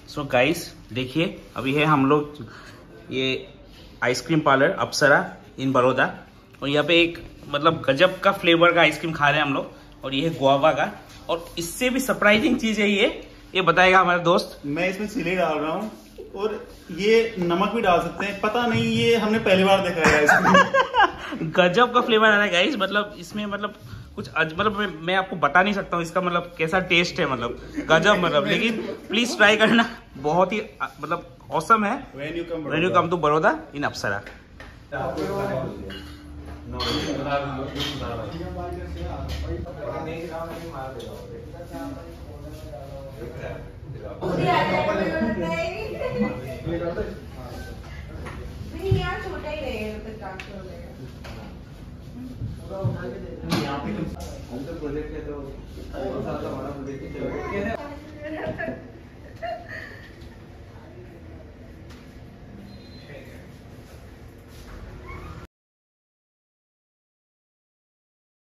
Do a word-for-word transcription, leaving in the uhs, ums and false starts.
So guys देखिए, अभी है हम लोग ये ice cream parlour Apsara in Baroda, और यहाँ पे एक मतलब गजब का फ्लेवर का आइसक्रीम खा रहे हैं हम लोग, और ये है गुआवा का। और इससे भी सरप्राइजिंग चीज है ये ये बताएगा हमारा दोस्त। मैं इसमें चीनी डाल रहा हूँ और ये नमक भी डाल सकते हैं, पता नहीं, ये हमने पहली बार देखा है इसमें। गजब का फ्लेवर आ रहा है गाइस, मतलब इसमें मतलब कुछ मतलब मैं, मैं आपको बता नहीं सकता हूँ इसका मतलब कैसा टेस्ट है, मतलब गजब मतलब। लेकिन प्लीज ट्राई करना, बहुत ही मतलब औसम है। When you come to Baroda in Apsara. छोटा ही रहेगा, प्रोजेक्ट है तो